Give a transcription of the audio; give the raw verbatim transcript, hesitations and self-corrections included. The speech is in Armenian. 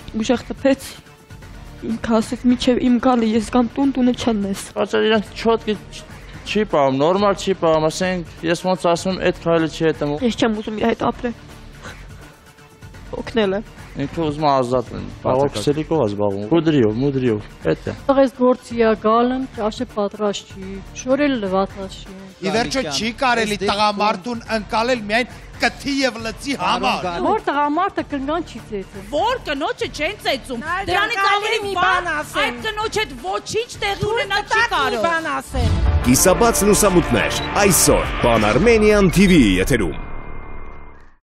Ուժեղ տպեց ինքը ասեց միջև իմ գալը ես կամ տուն տունը չնես։ Կարծես իրենք չոտքի չի պահում, նորմալ չի պահում, ասենք ես ոնց ասում եմ այդ քայլը չի հետեմ։ Ես չեմ ուզում իր հետ ապրել։ Օգնել է։ Ինքը ուզում է ազատվել։ Բաղոքսելիկով է զբաղվում։ Մուդրիով, մուդրիով։ Էդ է։ Այս գործի է գալն, ճաշը պատրաստ չի, շորել լվացած չի։ Ի վերջո չի կարելի տղամարդուն ընկալել միայն կթի եւ լծի համար։ Որ տղամարդը կնգան չի ծեծում։ Որ կնոջը չեն ծեծում։ Դրանից ավելի մի բան ասեմ։ Այդ կնոջ հետ ոչինչ տեղի ունենալ չի կարող։ Կիսաբաց լուսամուտներ այսօր Pan Armenian T V եթերում։